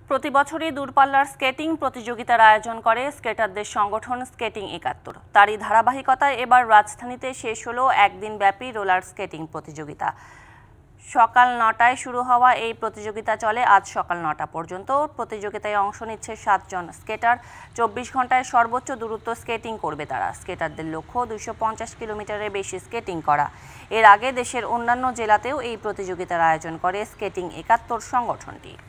প্রতি বছরই দূরপাল্লার স্কেটিং প্রতিযোগিতার আয়োজন করে স্কেটারদের সংগঠন স্কেটিং ৭১। তারই ধারাবাহিকতায় এবার রাজধানীতে শেষ হলো একদিনব্যাপী রোলার স্কেটিং প্রতিযোগিতা। সকাল ৯টায় শুরু হওয়া এই প্রতিযোগিতা চলে আজ সকাল ৯টা পর্যন্ত। প্রতিযোগিতায় অংশ নিচ্ছে ৭ জন স্কেটার। ২৪ ঘন্টায় সর্বোচ্চ দূরত্ব স্কেটিং করবে তারা। স্কেটারদের লক্ষ্য ২৫০ কিলোমিটারের বেশি স্কেটিং করা। এর আগে দেশের অন্যান্য জেলাতেও এই প্রতিযোগিতার আয়োজন করে স্কেটিং ৭১ সংগঠনটি।